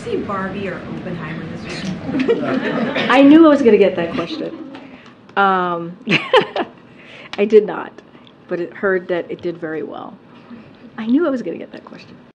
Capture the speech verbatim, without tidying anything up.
see Barbie or Oppenheimer this week? I knew I was going to get that question. Um, I did not, but it heard that it did very well. I knew I was going to get that question.